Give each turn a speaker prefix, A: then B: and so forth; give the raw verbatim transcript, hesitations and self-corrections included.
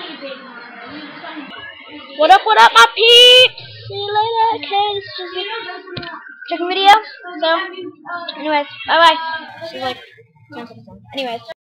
A: What up, what up, my peeps? See you later. Okay, this is just a second video. So, anyways, bye bye. This is like ten seconds long. Anyways.